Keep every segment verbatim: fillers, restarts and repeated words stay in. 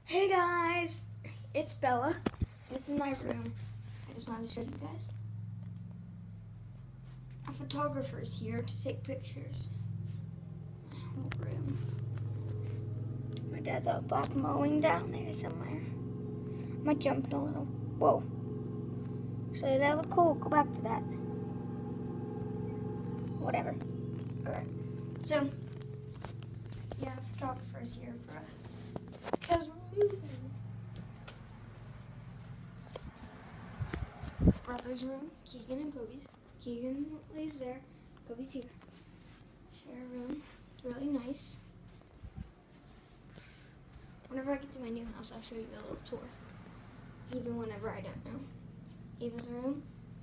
Hey guys, it's Bella. This is my room. I just wanted to show you guys. A photographer's here to take pictures. My whole room. My dad's out back mowing down there somewhere. I might jump in a little. Whoa. So that look cool. Go back to that. Whatever. Alright. So, yeah, a photographer's here for us. Because we're moving. Brother's room, Keegan and Kobe's. Keegan lays there, Kobe's here. Share a room. It's really nice. Whenever I get to my new house, I'll show you a little tour. Even whenever I don't know. Ava's room.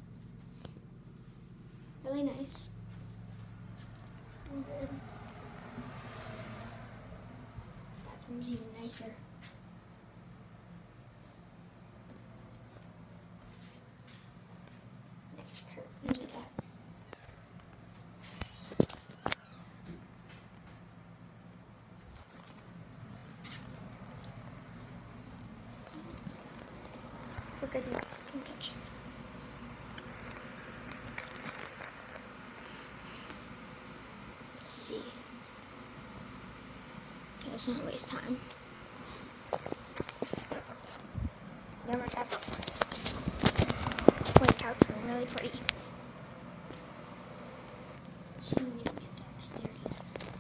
Really nice. And then bathroom's even nicer. Nice curtains we got. For good luck, I can catch you. See. Let's not waste time. Then we're couch. My couch room, really pretty. She didn't even get the upstairs yet.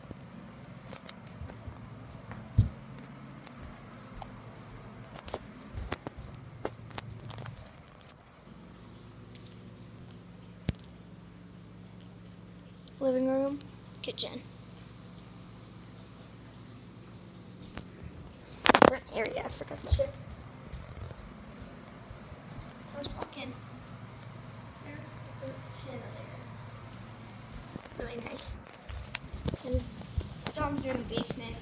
Living room, kitchen. Front area, I forgot to share. First walk in. There, the chandelier. Really nice. And Dom's in the basement.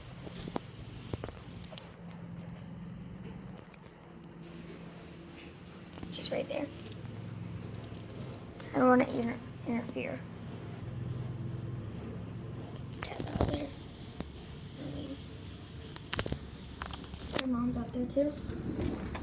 She's right there. I don't want to inter interfere. Dad's out there. I mean, her mom's out there too.